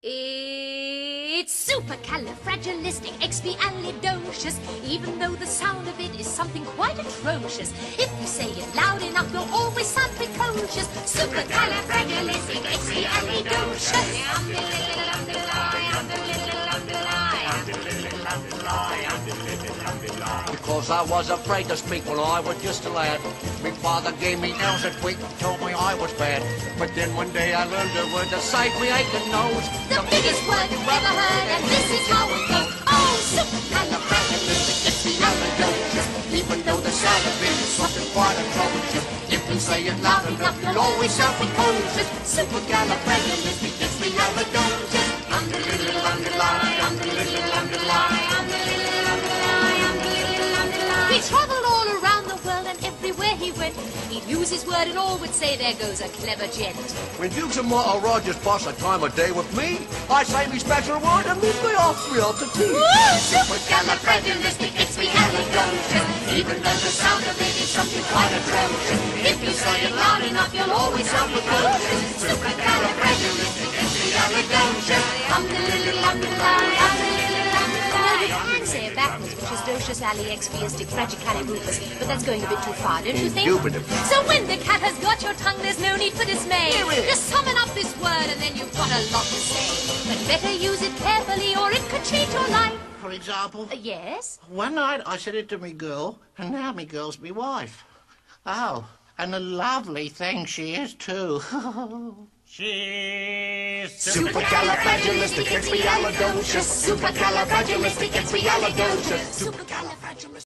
It's supercalifragilisticexpialidocious, even though the sound of it is something quite atrocious. If you say it loud enough, you'll always sound precocious. Supercalifragilisticexpialidocious. Because I was afraid to speak when I was just a lad. My father gave me nails a tweak and told me I was bad. But then one day I learned a word to save me aching nose. The biggest word you've ever heard, and this is how it goes. Oh, supercalifragilisticexpialidocious. Even though the sound of it is something quite atrocious. If you say it loud enough, you'll always sound precocious. Supercalifragilisticexpialidocious. He travelled all around the world, and everywhere he went, he'd use his word and all would say, there goes a clever gent. When Dukes and Mortal Rogers pass a time of day with me, I say me special word and leave me off real to tea. Supercalifragilisticexpialidocious. Even though the sound of it is something quite atrocious. If you say it loud enough, you'll always sound precocious. Supercalifragilisticexpialidocious. You can say it backwards, which is docious aliexpiasticfragicalirufus, but that's going a bit too far, don't you think? Indubitably. So when the cat has got your tongue, there's no need for dismay. Just summon up this word and then you've got a lot to say. But better use it carefully or it could change your life. For example? Yes? One night I said it to me girl, and now me girl's me wife. Oh, and a lovely thing she is too. She's Supercalifragilisticexpialidocious. Supercalifragilisticexpialidocious. Supercalifragilisticexpialidocious.